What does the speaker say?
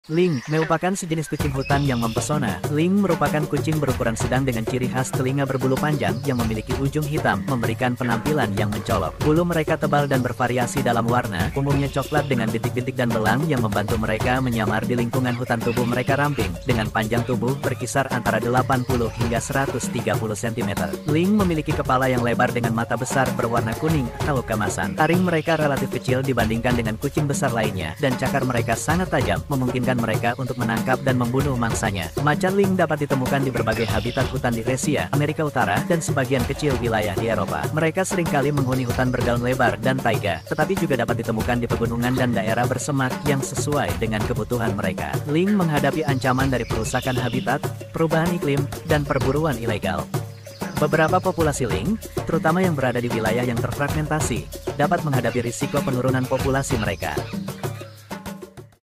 Lynx merupakan sejenis kucing hutan yang mempesona. Lynx merupakan kucing berukuran sedang dengan ciri khas telinga berbulu panjang yang memiliki ujung hitam, memberikan penampilan yang mencolok. Bulu mereka tebal dan bervariasi dalam warna, umumnya coklat dengan bintik-bintik dan belang yang membantu mereka menyamar di lingkungan hutan. Tubuh mereka ramping, dengan panjang tubuh berkisar antara 80 hingga 130 cm. Lynx memiliki kepala yang lebar dengan mata besar berwarna kuning atau keemasan. Taring mereka relatif kecil dibandingkan dengan kucing besar lainnya, dan cakar mereka sangat tajam, memungkinkan mereka untuk menangkap dan membunuh mangsanya. Macan Lynx dapat ditemukan di berbagai habitat hutan di Asia, Amerika Utara, dan sebagian kecil wilayah di Eropa. Mereka seringkali menghuni hutan berdaun lebar dan taiga, tetapi juga dapat ditemukan di pegunungan dan daerah bersemak yang sesuai dengan kebutuhan mereka. Lynx menghadapi ancaman dari perusakan habitat, perubahan iklim, dan perburuan ilegal. Beberapa populasi Lynx, terutama yang berada di wilayah yang terfragmentasi, dapat menghadapi risiko penurunan populasi mereka.